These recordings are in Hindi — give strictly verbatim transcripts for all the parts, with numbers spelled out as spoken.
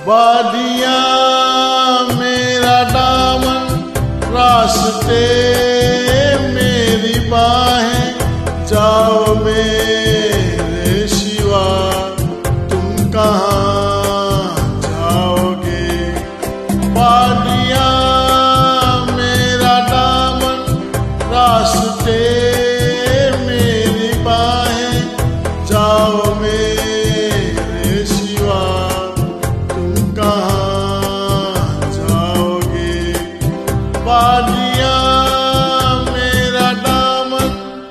वादियाँ मेरा दामन, रास्ते मेरी बाहें, जाओ मेरे शिवा तुम कहाँ जाओगे। वादियाँ मेरा दामन, रास्ते मेरी बाहें, जाओ मेरे शिवा तुम कहाँ जाओगे। वादियाँ मेरा दामन।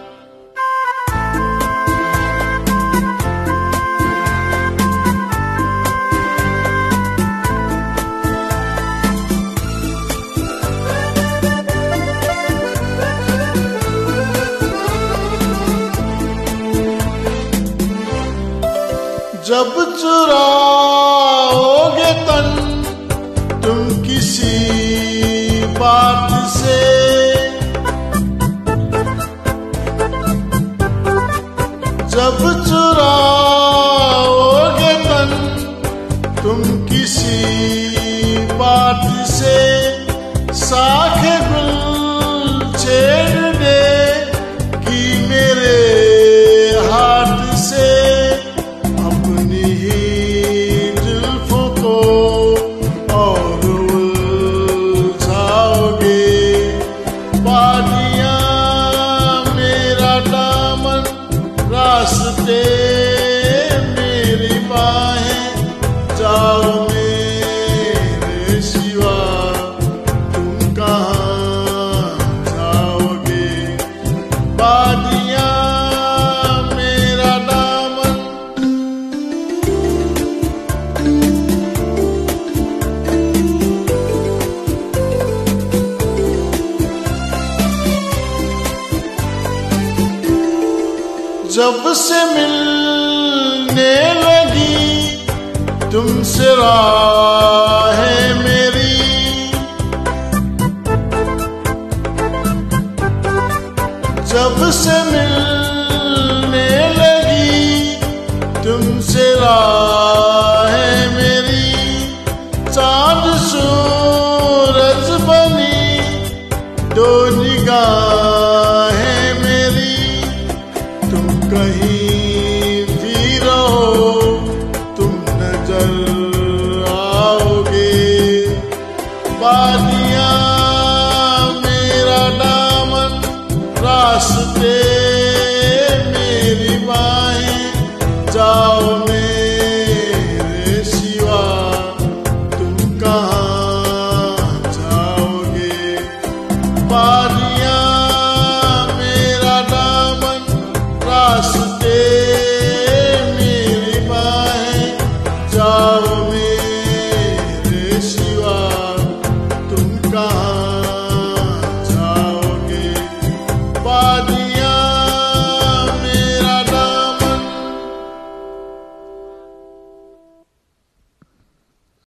जब चुराओगे तन तुम किसी बात से, जब चुराओगे तन तुम किसी बात से, साख गुल छेड़ दे कि मेरे हाथ से, अपनी ही जुल्फों को और उलझाओगे। वादियाँ मेरा दामन, रास्ते मेरी बाहें, जाओ मेरे शिवा तुम कहाँ जाओगे। वादियाँ मेरा दामन। जब से मिलने लगी तुमसे राहें मेरी, जब से मिल